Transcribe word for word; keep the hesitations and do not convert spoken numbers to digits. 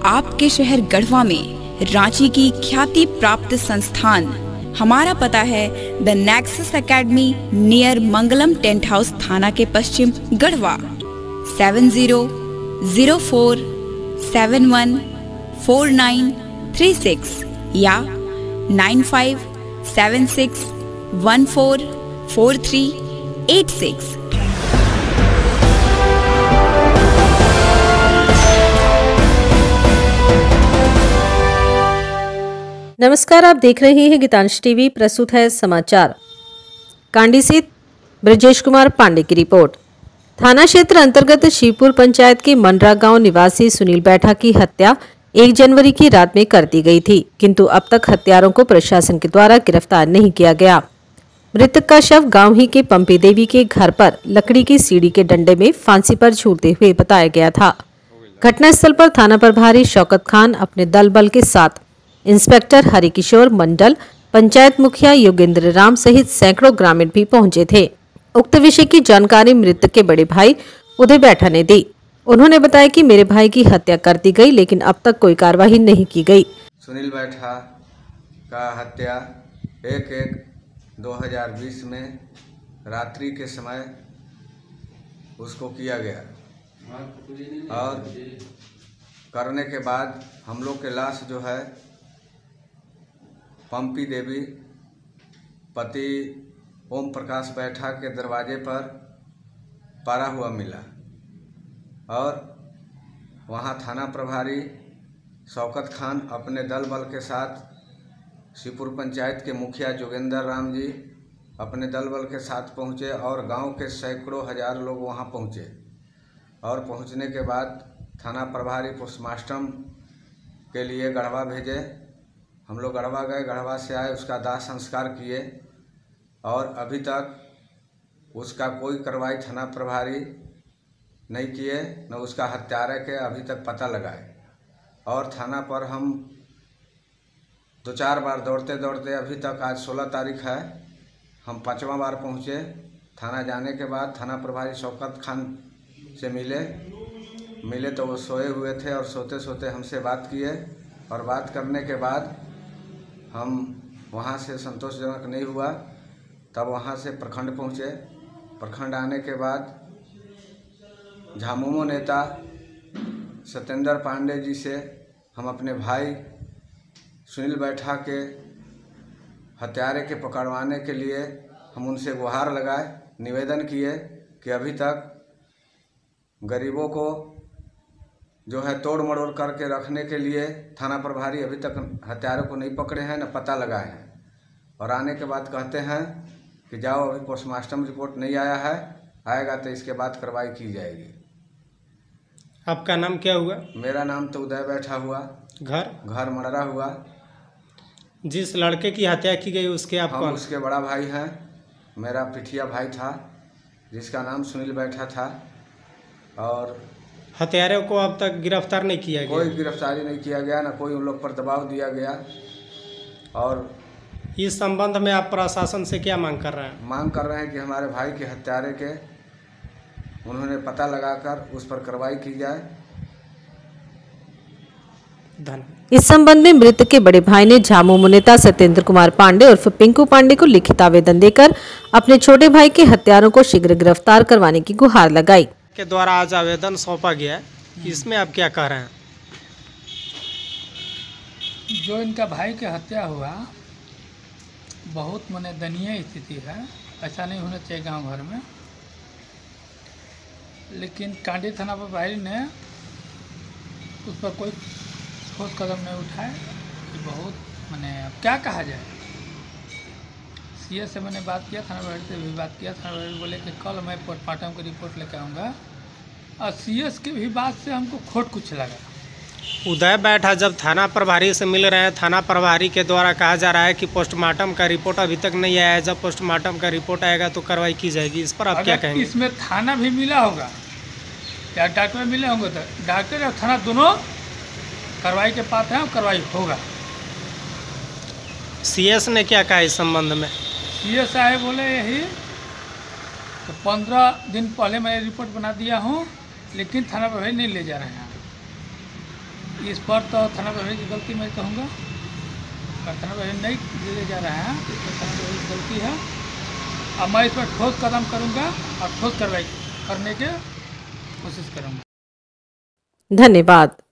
आपके शहर गढ़वा में रांची की ख्याति प्राप्त संस्थान। हमारा पता है the Nexus academy near Mangalam tent house थाना के पश्चिम Garhwa. Seven zero zero four seven one four nine three six या nine five seven six one four four three eight six. नमस्कार, आप देख रहे हैं गीतांश टीवी। प्रस्तुत है समाचार। कांडी से ब्रजेश कुमार पांडे की रिपोर्ट। थाना क्षेत्र अंतर्गत शिवपुर पंचायत के मनरा गांव निवासी सुनील बैठा की हत्या एक जनवरी की रात में कर दी गई थी, किंतु अब तक हत्यारों को प्रशासन के द्वारा गिरफ्तार नहीं किया गया। मृतक का शव गांव ही के पंपी देवी के घर पर लकड़ी की सीढ़ी के डंडे में फांसी पर झूलते हुए बताया गया था। घटनास्थल पर थाना प्रभारी शौकत खान अपने दल बल के साथ इंस्पेक्टर हरिकिशोर मंडल, पंचायत मुखिया योगेंद्र राम सहित सैकड़ों ग्रामीण भी पहुंचे थे। उक्त विषय की जानकारी मृतक के बड़े भाई उदय बैठा ने दी। उन्होंने बताया कि मेरे भाई की हत्या कर दी गई, लेकिन अब तक कोई कार्रवाई नहीं की गई। सुनील बैठा का हत्या एक एक दो हज़ार बीस में रात्रि के समय उसको किया गया और करने के बाद हम लोग के लाश जो है पंपी देवी पति ओम प्रकाश बैठा के दरवाजे पर पड़ा हुआ मिला और वहां थाना प्रभारी शौकत खान अपने दल बल के साथ, शिवपुर पंचायत के मुखिया जोगेंद्र राम जी अपने दल बल के साथ पहुंचे और गांव के सैकड़ों हजार लोग वहां पहुंचे। और पहुंचने के बाद थाना प्रभारी पोस्टमार्टम के लिए गढ़वा भेजे। हम लोग गढ़वा गए, गढ़वा से आए, उसका दाह संस्कार किए और अभी तक उसका कोई कार्रवाई थाना प्रभारी नहीं किए, न उसका हत्यारे के अभी तक पता लगाए। और थाना पर हम दो चार बार दौड़ते दौड़ते अभी तक, आज सोलह तारीख है, हम पाँचवा बार पहुँचे। थाना जाने के बाद थाना प्रभारी शौकत खान से मिले मिले तो वो सोए हुए थे और सोते सोते हमसे बात किए और बात करने के बाद हम वहाँ से संतोषजनक नहीं हुआ, तब वहाँ से प्रखंड पहुँचे। प्रखंड आने के बाद झामुमो नेता सत्येंद्र पांडे जी से हम अपने भाई सुनील बैठा के हत्यारे के पकड़वाने के लिए हम उनसे गुहार लगाए, निवेदन किए कि अभी तक गरीबों को जो है तोड़ मड़ोड़ करके रखने के लिए थाना प्रभारी अभी तक हत्यारों को नहीं पकड़े हैं, न पता लगाए हैं। और आने के बाद कहते हैं कि जाओ, अभी पोस्टमार्टम रिपोर्ट नहीं आया है, आएगा तो इसके बाद कार्रवाई की जाएगी। आपका नाम क्या हुआ? मेरा नाम तो उदय बैठा हुआ। घर घर मररा हुआ। जिस लड़के की हत्या की गई उसके आप हम कौन? उसके बड़ा भाई हैं। मेरा पिठिया भाई था जिसका नाम सुनील बैठा था। और हत्यारे को अब तक गिरफ्तार नहीं किया गया? कोई गिरफ्तारी नहीं किया गया, ना कोई उन लोग पर दबाव दिया गया। और इस संबंध में आप प्रशासन से क्या मांग कर रहे हैं? मांग कर रहे हैं कि हमारे भाई के हत्यारे के उन्होंने पता लगाकर उस पर कार्रवाई की जाए। धन्यवाद। इस संबंध में मृतक के बड़े भाई ने झामुमो नेता सत्येंद्र कुमार पांडे उर्फ पिंकू पांडे को लिखित आवेदन देकर अपने छोटे भाई के हत्यारों को शीघ्र गिरफ्तार करवाने की गुहार लगाई। के द्वारा आज आवेदन सौंपा गया है, इसमें आप क्या कह रहे हैं? जो इनका भाई की हत्या हुआ बहुत मने दयनीय स्थिति है, ऐसा नहीं होना चाहिए गांव घर में। लेकिन कांडी थाना प्रभारी ने उस पर कोई ठोस कदम नहीं उठाए कि बहुत मने अब क्या कहा जाए। सीएस से मैंने बात किया, थाना प्रभारी से भी बात किया। थाना प्रभारी बोले कि कल मैं पोस्टमार्टम की रिपोर्ट लेकर आऊँगा। और सीएस की भी बात से हमको खोट कुछ लगा। उदय बैठा जब थाना प्रभारी से मिल रहे हैं, थाना प्रभारी के द्वारा कहा जा रहा है कि पोस्टमार्टम का रिपोर्ट अभी तक नहीं आया है, जब पोस्टमार्टम का रिपोर्ट आएगा तो कार्रवाई की जाएगी। इस पर आप क्या कहेंगे? इसमें थाना भी मिला होगा या डॉक्टर मिले होंगे तो डॉक्टर और थाना दोनों कार्रवाई के पात्र हैं और कार्रवाई होगा। सीएस ने क्या कहा इस संबंध में? सीएस साहब बोले यही तो पंद्रह दिन पहले मैं रिपोर्ट बना दिया हूँ, लेकिन थाना प्रभारी नहीं ले जा रहे हैं। इस पर तो थाना प्रभारी की गलती मैं कहूँगा, अगर थाना प्रभारी नहीं दिए जा रहा है तो इसमें थाना प्रभारी की गलती है। अब मैं इस पर ठोस कदम करूँगा और ठोस कार्रवाई करने की कोशिश करूँगा। धन्यवाद।